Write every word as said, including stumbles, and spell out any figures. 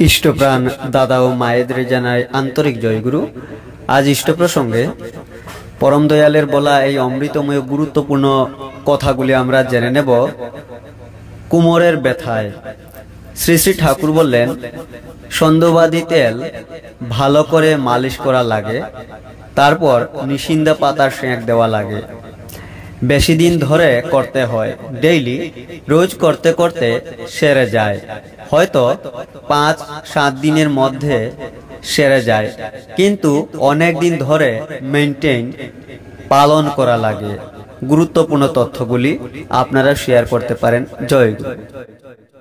ইষ্টপ্রাণ দাদা ও মায়েদের জানায় আন্তরিক জয়গুরু। আজ ইষ্ট প্রসঙ্গে পরম দয়ালের বলা এই অমৃতময় গুরুত্বপূর্ণ কথাগুলি আমরা জেনে নেব। কুমোরের ব্যথায় শ্রী শ্রী ঠাকুর বললেন, সন্ধ্যবাদী তেল ভালো করে মালিশ করা লাগে, তারপর নিশিন্দা পাতার সেঁক দেওয়া লাগে। বেশি দিন ধরে করতে হয়, ডেইলি রোজ করতে করতে সেরে যায়। হয়তো পাঁচ সাত দিনের মধ্যে সেরে যায়, কিন্তু অনেক দিন ধরে মেইনটেইন পালন করা লাগে। গুরুত্বপূর্ণ তথ্যগুলি আপনারা শেয়ার করতে পারেন। জয় গুরু।